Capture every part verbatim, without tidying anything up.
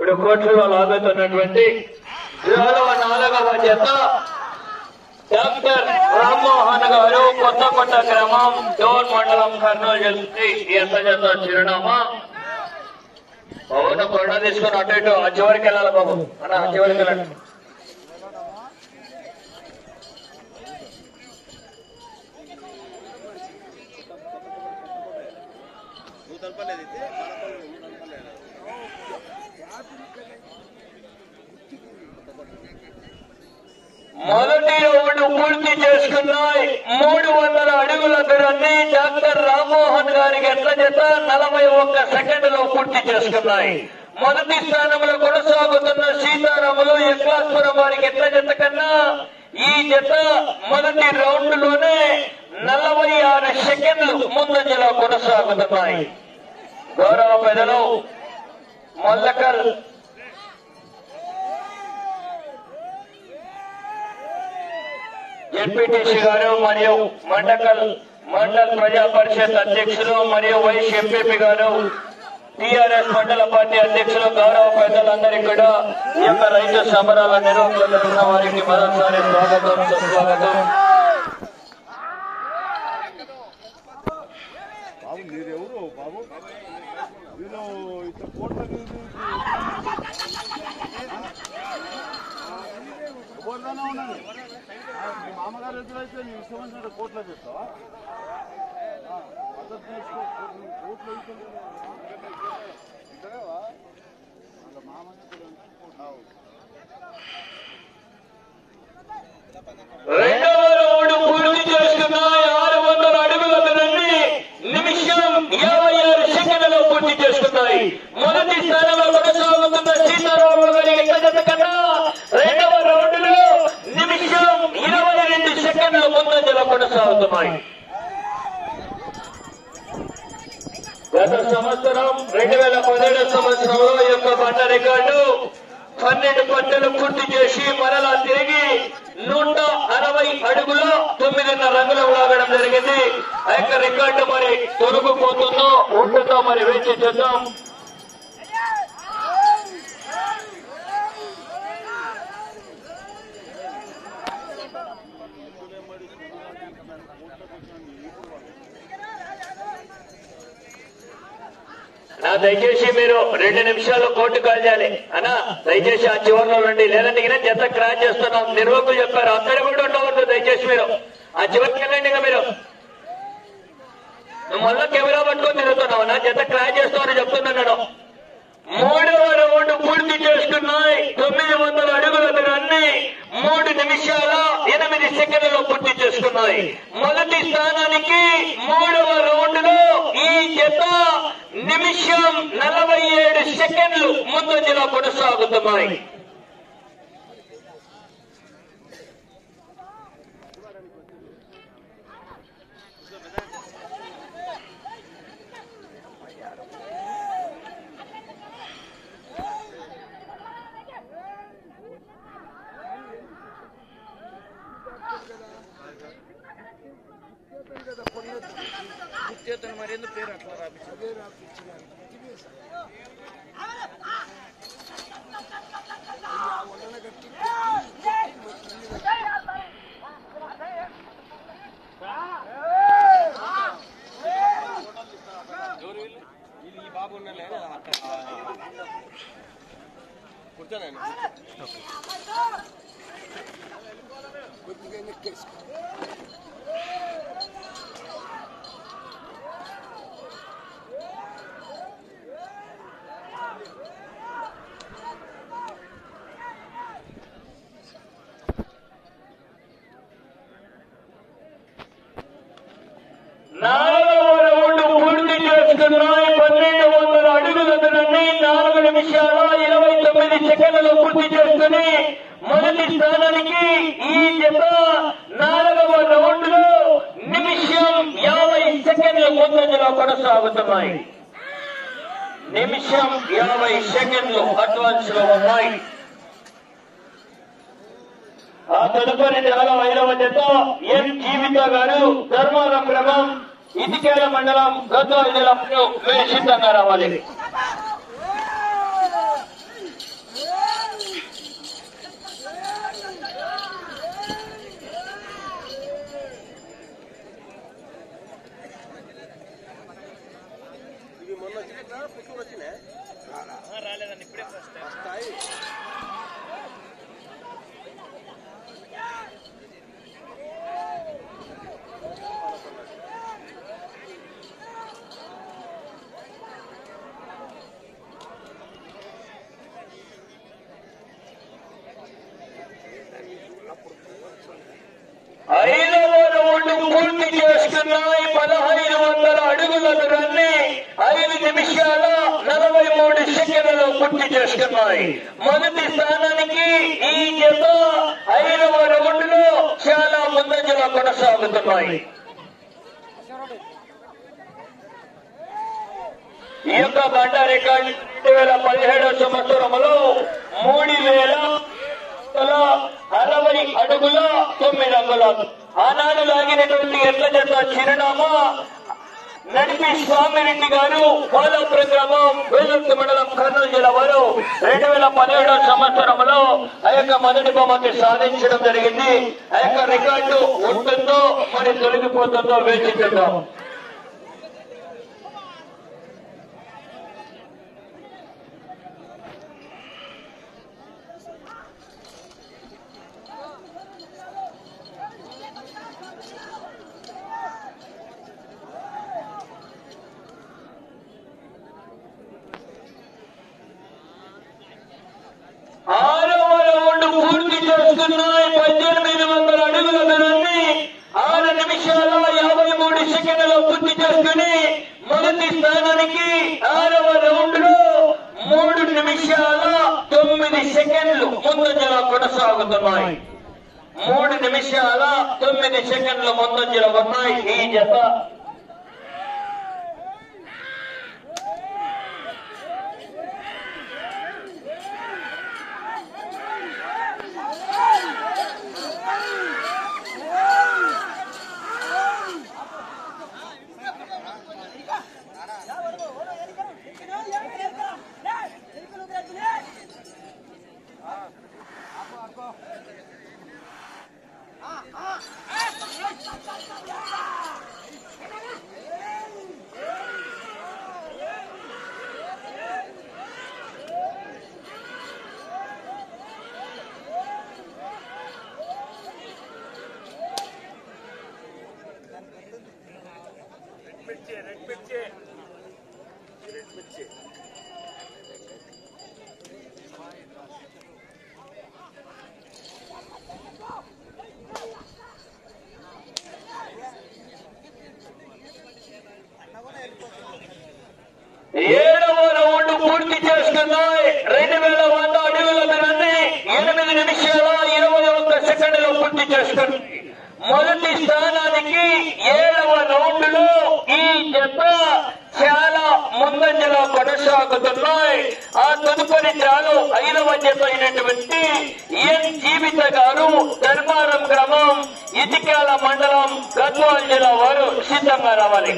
ఇప్పుడు కోర్టులో లాగుతున్నటువంటి ఇరవై నాలుగవ జత డాక్టర్ రామ్మోహన్ గారు కొత్తకొండ గ్రామం డోన్ మండలం కర్నూలు జిల్లా ఎంత జత చిరునామా బాబు కొండ తీసుకుని అటు ఇటు ఆ చివరికి వెళ్ళాలి బాబు అన్న ఆ చివరికి వెళ్ళండి. మొదటి రౌండ్ పూర్తి చేసుకున్నాయి. మూడు వందల అడుగుల దూరాన్ని డాక్టర్ రామ్మోహన్ గారికి ఎట్ల జత నలభై ఒక్క సెకండ్ లో పూర్తి చేసుకున్నాయి. మొదటి స్థానంలో కొనసాగుతున్న సీతారాములు ఎక్లాస్పురం వారికి ఎట్ల జత కన్నా ఈ జత మొదటి రౌండ్ లోనే నలభై ఆరు సెకండ్లు ముందంజలో కొనసాగుతున్నాయి. గౌరవ పెద్దలు మల్లకల్ ఎంపీటీసీ గారు మరియు మండకల్ మండల్ ప్రజా పరిషత్ అధ్యక్షులు మరియు వైస్ ఎంపీపీ గారు టీఆర్ఎస్ మండల పార్టీ అధ్యక్షులు గౌరవ పెద్దలందరికీ కూడా ఈ యొక్క రైతు సంబరాల నిర్వహణ వారికి మరోసారి స్వాగతం సుస్వాగతం. మామగారు ఎదురైతే నీ ఇష్టమైన కోట్లో చెప్తావా కోట్లు రెండవ రౌండ్ పూర్తి చేసుకున్నాయి. ఆరు వందల అడుగుల దూరాన్ని నిమిషం యాభై ఆరు సెకండ్లలో పూర్తి చేసుకున్నాయి. మొదటి స్థానంలో కొనసాగుతున్న సీతారాములు గారి ఎక్క జత కన్నా రెండవ రౌండ్ లో నిమిషం ఇరవై రెండు సెకండ్ల ముందంజలో కొనసాగుతున్నాయి. గత సంవత్సరం రెండు వేల పదిహేడు సంవత్సరంలో ఈ యొక్క బండ రికార్డు పన్నెండు పట్టలు పూర్తి చేసి మరలా తిరిగి నూట అరవై అడుగుల తొమ్మిదిన్నర రంగులు లాగడం జరిగింది. ఆ యొక్క రికార్డు మరి తొలగిపోతుందో ఉంటుందో మరి వేచి చూద్దాం. నా దయచేసి మీరు రెండు నిమిషాలు కోర్టు కాల్ చేయాలి అన్నా. దయచేసి ఆ చివరిలో రండి, లేదంటే జత క్రాస్ చేస్తున్నాం. నిర్వాహకులు చెప్పారు అక్కడ కూడా ఉండవద్దు. దయచేసి మీరు ఆ చివరికి వెళ్ళండి. ఇక మీరు నువ్వు మళ్ళా కెమెరా పట్టుకొని తిరుగుతున్నావు. నా జత క్రాస్ చేస్తామని చెప్తున్నాను. మూడవ రౌండ్ పూర్తి చేసుకున్నాయి. తొమ్మిది వందల అడుగుల దూరాన్ని మూడు నిమిషాల ఎనిమిది సెకండ్లలో పూర్తి చేసుకున్నాయి. మొదటి స్థానానికి మూడవ రౌండ్ లో ఈ జత నిమిషం నలభై ఏడు సెకండ్లు ముందంజలో కొనసాగుతున్నాయి. మరి ఎందుకు పేరు అట్లా రాపించారు? ఈ బాబు ఉన్నాలే కూర్చోనండి. నాలుగవ రౌండ్ పూర్తి చేసుకున్నాయి. పన్నెండు వందల అడుగుల దూరాన్ని నాలుగు నిమిషాల ఇరవై తొమ్మిది సెకండ్లలో పూర్తి చేసుకుని మొదటి స్థానానికి ఈ జత నాలుగవ రౌండ్ లో నిమిషం యాభై సెకండ్ల ముందంజలో కొనసాగుతున్నాయి. నిమిషం యాభై సెకండ్లు అడ్వాన్స్ లో ఉన్నాయి. ఆ తదుపరి చాలా ఐదవ జత ఎం జీవిత గారు ధర్మారం గ్రామం ఇటికేల మండలం గద్వాల జిల్లాలో సిద్ధంగా రావాలి. పూర్తి చేసుకున్నాయి. పదహైదు వందల అడుగుల దూరాన్ని ఐదు నిమిషాల నలభై మూడు సెకండ్లలో పూర్తి చేసుకున్నాయి. మొదటి స్థానానికి ఈ జత ఐదవ రౌండ్ లో చాలా ముందంజలో కొనసాగుతున్నాయి. ఈ యొక్క బండ రికార్డు రెండు వేల పదిహేడవ సంవత్సరంలో మూడు వేల అరవై అడుగుల తొమ్మిది అంగుళాలు ఆనాడు లాగినటువంటి ఎట్ల జత చిరునామా నడిపి స్వామిరెడ్డి గారు పోలాపురం గ్రామం వేలుర్తి మండలం కర్నూలు జిల్లా వారు రెండు వేల పదిహేడవ సంవత్సరంలో ఆ యొక్క మొదటి బహుమతి సాధించడం జరిగింది. ఆ యొక్క రికార్డు ఉంటుందో మరి తొలగిపోతుందో వేచి చూద్దాం. ఆరవ రౌండ్ పూర్తి చేసుకున్నాయి. పద్దెనిమిది వందల అడుగుల దూరాన్ని ఆరు నిమిషాల యాభై మూడు సెకండ్లలో పూర్తి చేసుకుని మొదటి స్థానానికి ఆరవ రౌండ్ లో మూడు నిమిషాల తొమ్మిది సెకండ్లు ముందంజలో కొనసాగుతున్నాయి. మూడు నిమిషాల తొమ్మిది సెకండ్లు ముందంజలో ఉన్నాయి ఈ జత. ఏడవ రౌండ్ పూర్తి చేసుకున్నాయి. రెండు వేల వంద అడుగుల దూరాన్ని ఎనిమిది నిమిషాల ఇరవై ఒక్క సెకండ్లో పూర్తి చేసుకుంది. మొదటి స్థానానికి ఏడవ రౌండ్ లో ఈ జత చాలా ముందంజలో కొనసాగుతున్నాయి. ఆ తదుపరి చాలు ఐదవ జత అయినటువంటి ఎన్ జీవిత గారు ధర్మారం గ్రామం ఇటికాల మండలం గద్వాల జిల్లా వారు సిద్ధంగా రావాలి.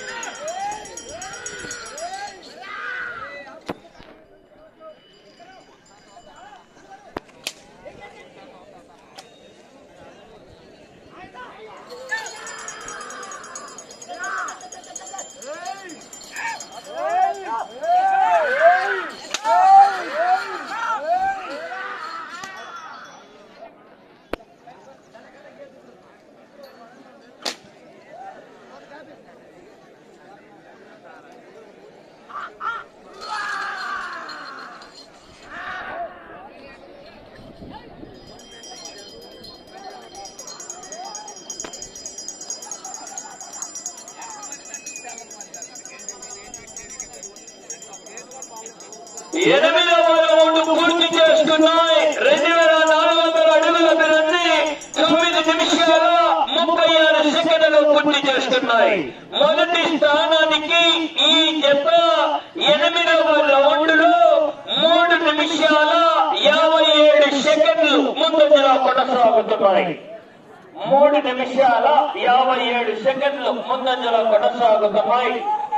ఎనిమిదవ రౌండ్ పూర్తి చేసుకున్నాయి. రెండు వేల నాలుగు వందల అడుగుల దూరాన్ని తొమ్మిది నిమిషాల ముప్పై ఆరు సెకండ్లు పూర్తి చేసుకున్నాయి. మొదటి స్థానానికి ఈ జత ఎనిమిదవ రౌండ్ లో మూడు నిమిషాల యాభై ఏడు సెకండ్లు ముందంజలో కొనసాగుతున్నాయి. మూడు నిమిషాల యాభై ఏడు సెకండ్లు ముందంజలో కొనసాగుతున్నాయి.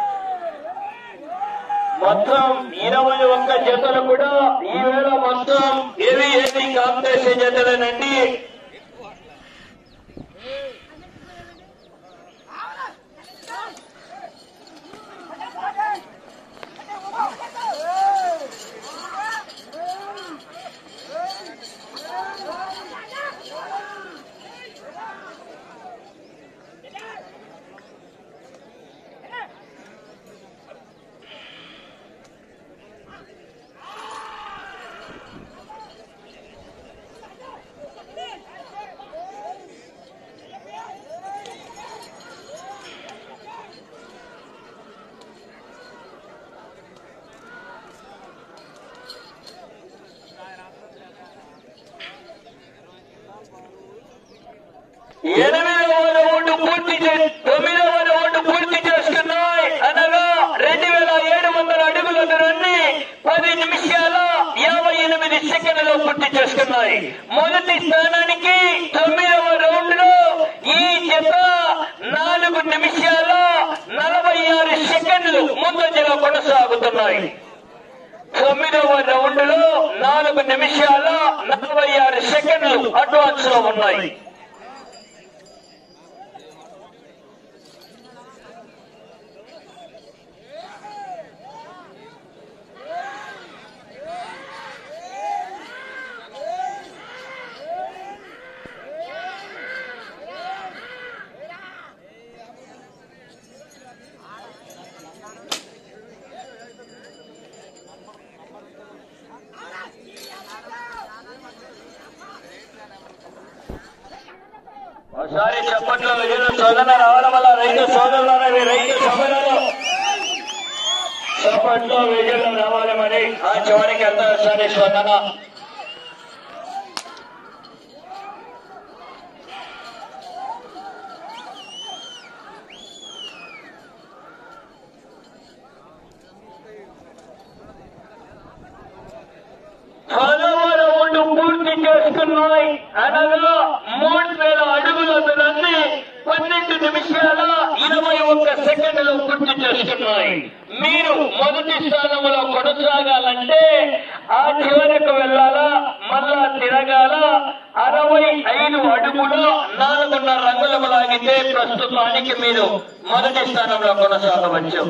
మొత్తం ఇరవై ఒక్క జతలు కూడా ఈవేళ మొత్తం ఏవి ఏది కాంపిటీషన్ జతలేనండి. ఎనిమిదవ రౌండ్ పూర్తి తొమ్మిదవ రౌండ్ పూర్తి చేసుకున్నాయి. అనగా రెండు వేల ఏడు వందల అడుగుల దూరాన్ని పది నిమిషాల యాభై ఎనిమిది సెకండ్లలో పూర్తి చేసుకున్నాయి. మొదటి స్థానానికి తొమ్మిదవ రౌండ్ లో ఈ జత నాలుగు నిమిషాల నలభై ఆరు సెకండ్లు ముందంజలో కొనసాగుతున్నాయి. తొమ్మిదవ రౌండ్ లో నాలుగు నిమిషాల నలభై ఆరు సెకండ్లు అడ్వాన్స్ లో ఉన్నాయి. ఒకసారి చెప్పట్లో విజయ సోదన రావడం వల్ల రైతు సోదరులు రైతు సభలలో చప్పట్లో విజయలు రావాలి. మరి ఆ చివరికి ఎంత ఒకసారి స్పందన. పూర్తి చేసుకున్నాయి. అనగా మూడు వేల అడుగుల దూరాన్ని పన్నెండు నిమిషాల ఇరవై ఒక్క సెకండ్లు పూర్తి చేసుకున్నాయి. మీరు మొదటి స్థానంలో కొనసాగాలంటే ఆ చివరకు వెళ్ళాలా, మళ్ళా తిరగాల. అరవై ఐదు అడుగులు నాలుగున్నర రంగులు లాగితే ప్రస్తుతానికి మీరు మొదటి స్థానంలో కొనసాగవచ్చు.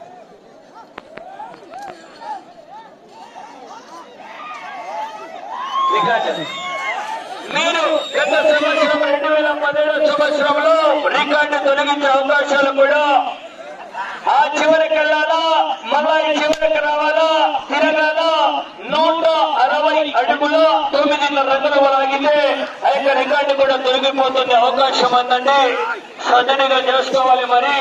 మీరు గత సంవత్సరం రెండు వేల పదిహేడు సంవత్సరంలో రికార్డు తొలగించే అవకాశాలు కూడా ఆ చివరికి వెళ్ళాలా, మళ్ళా ఈ చివరికి రావాలా, తిరగాల. నూట అరవై అడుగుల తొమ్మిదిన్నర రంగులు లాగితే ఆ యొక్క రికార్డు కూడా తొలగిపోతుంది. అవకాశం ఉందండి, సదనిగా చేసుకోవాలి. మరి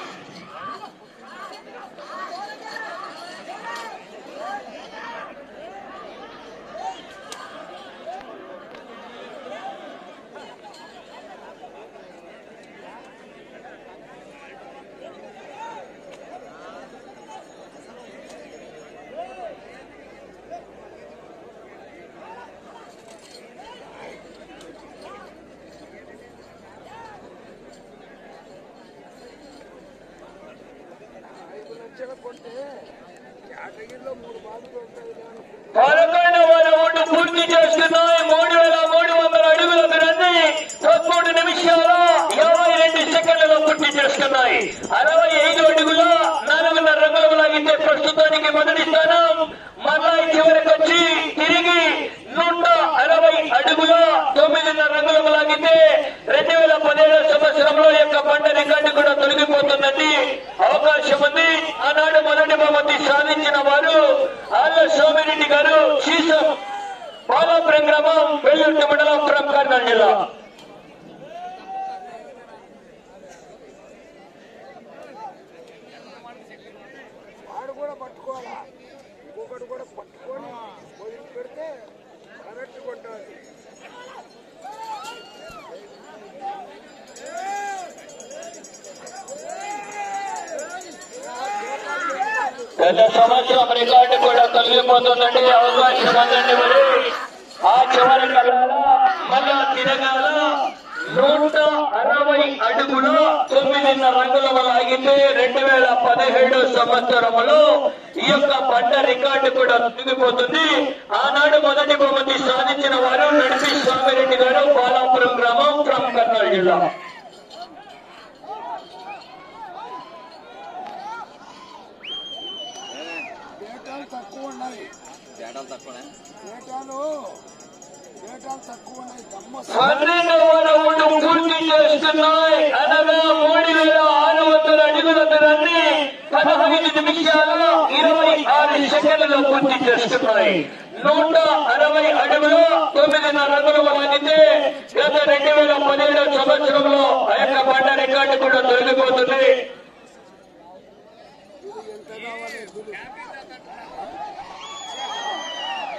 పదకొండవ రౌండ్ పూర్తి చేస్తున్నాయి. మూడు వేల మూడు వందల అడుగుల దూరాన్ని పదమూడు నిమిషాల యాభై రెండు సెకండ్లలో పూర్తి చేస్తున్నాయి. అరవై ఐదు అడుగుల నాలుగున్నర రంగులు లాగితే ప్రస్తుతానికి మొదటి స్థానం. మళ్ళా చివరికి వచ్చి తిరిగి నూట అరవై అడుగుల తొమ్మిదిన్నర రంగులు లాగితే రెండు వేల పదిహేడు సంవత్సరంలో యొక్క పంట రికార్డు కూడా తొలగిపోతుందండి. అవకాశం ఉంది. ఆనాడు మొదటి బహుమతి సాధించిన వారు ఆళ్ళ సోమిరెడ్డి గారు, శీసం బాలాపురం గ్రామం, వెల్లుర్తి మండలం, కర్నూలు జిల్లా. వాడు కూడా పట్టుకోవాలా, ఇంకొకటి కూడా పట్టుకొని మొదలు పెడితే కరెక్ట్ కొట్టాలి. గత సంవత్సరం రికార్డు కూడా తొలగిపోతుందండి. అవకాశం ఉందండి. మరి ఆ చివరి కల్లాల మళ్ళా తిరగాల. నూట అరవై అడుగులు తొమ్మిదిన్నర రంగుల లాగితే రెండు వేల పదిహేడు సంవత్సరంలో ఈ యొక్క పంట రికార్డు కూడా తొలగిపోతుంది. ఆనాడు మొదటి బహుమతి సాధించిన వారు నడిపి స్వామిరెడ్డి గారు, బాలాపురం గ్రామం, ఫ్రమ్ కర్నూలు జిల్లా. తక్కువ ఉన్నాయి, డేటాలు తక్కువ ఉన్నాయి. పన్నెండవ రౌండ్ పూర్తి చేస్తున్నాయి. అనగా మూడు వేల ఆరు వందల అడుగుల దూరాన్ని పదహైదు నిమిషాల ఇరవై ఆరు సెకండ్లలో పూర్తి చేస్తున్నాయి. నూట అరవై అడుగులు తొమ్మిదిన్నర రంగులు లాగితే గత రెండు వేల పదిహేడు సంవత్సరంలో ఆ యొక్క పంట రికార్డు కూడా తొలగిపోతుంది.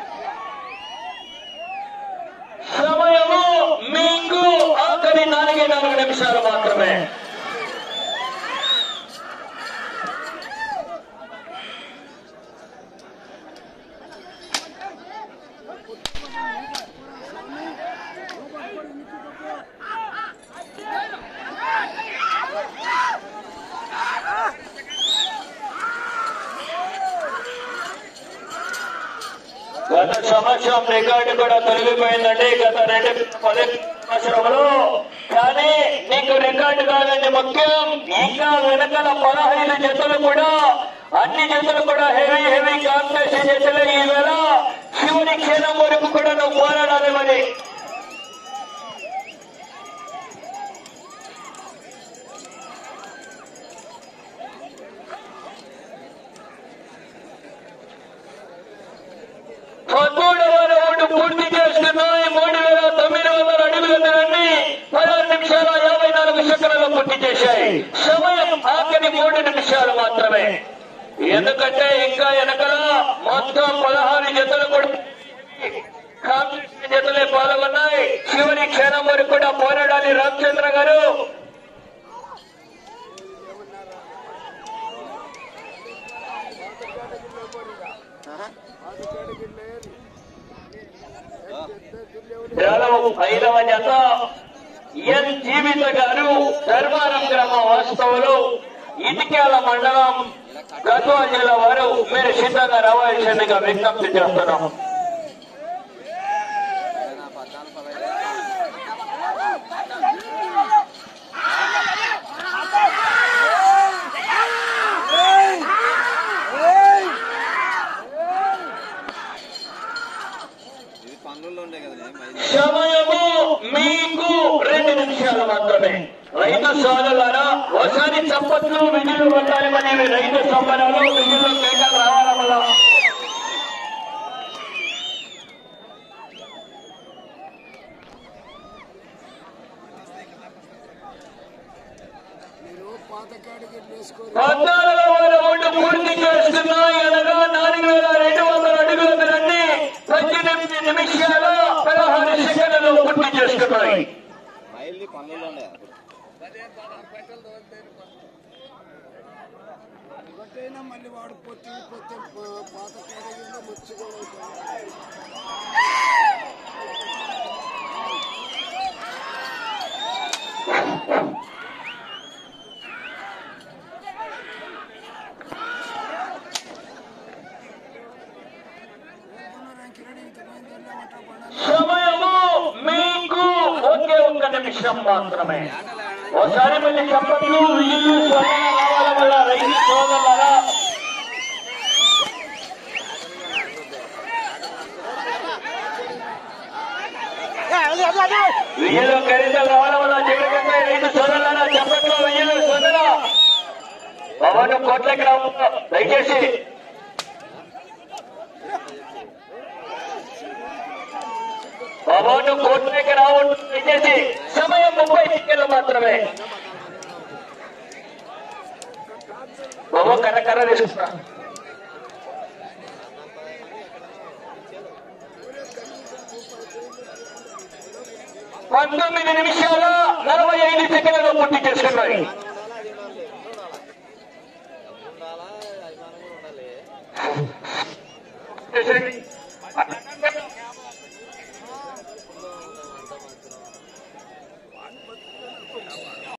సమయము మీకు ఆఖరి నాలుగైన నిమిషాలు మాత్రమే. గత సంవత్సరం రికార్డు కూడా తొలగిపోయిందండి గత రెండు పది సంవత్సరంలో. కానీ నీకు రికార్డు కాదండి ముఖ్యం. ఇంకా వెనకాల పదహైదు జతలు కూడా అన్ని జతలు కూడా హెవీ హెవీ కాంపిటీషన్ జతలే. ఈవేళ శివుని క్షణం వరకు కూడా నువ్వు పోరాడాలి. మరి పదమూడవ రౌండ్ పూర్తి చేస్తున్నాయి. మూడు వేల తొమ్మిది వందల అడుగుల దూరాన్ని పదహారు నిమిషాల యాభై నాలుగు సెకండ్లలో పూర్తి చేశాయి. సమయం ఆఖరి మూడు నిమిషాలు మాత్రమే. ఎందుకంటే ఇంకా వెనకల మొత్తం పదహారు జతలు కూడా కాంపిటీషన్ జతలే పాల్గొన్నాయి. చివరి క్షణం వరకు కూడా పోరాడాలి రామచంద్ర గారు. ఐదవ జత ఎన్ జీవిత గారు ధర్మారం గ్రామ వాస్తవులు ఇటికేల మండలం గద్వాల జిల్లా వారు మీరు సిద్ధంగా రావాల్సిందిగా విజ్ఞప్తి చేస్తున్నాం. సమయము మీకు రెండు నిమిషాలు మాత్రమే. రైతు సోదరులారా ఒకసారి చప్పట్లు విధులు ఉండాలి. మరి రైతు సంబరాలు విధులు కేటాలు రావడం వల్ల పద్నాలుగవ రౌండ్ పూర్తి చేస్తున్నాయి. అనగా నాలుగు వేల రెండు వందల అడుగుల దూరాన్ని పద్దెనిమిది నిమిషాల పదహారు సెకండ్లలో పూర్తి చేస్తున్నాయి. మళ్ళీ వాడు పొత్తి పొత్తి పాత కేడగిరిలో ముచ్చుకో సమయము మీకు ఒకే ఒక్క నిమిషం మాత్రమే. ఒకసారి మళ్ళీ చప్పట్లు విజులు స్వరణ రావడం వల్ల రైతు సోదరులారా విజులు ఖరీదాలు రావడం వల్ల జగన్ రైతు సోదరులారా చప్పట్లు విజులు స్వరణ పవన్ కోట్లకి రావడం దయచేసి పవన్ కోట్లకి రావడం దయచేసి. సమయం ముప్పై సెకండ్లు మాత్రమే. బాబు కర్ర కర్ర తీసుకున్నా. పంతొమ్మిది నిమిషాల నలభై ఐదు సెకండ్లలో పూర్తి చేస్తున్నాయి.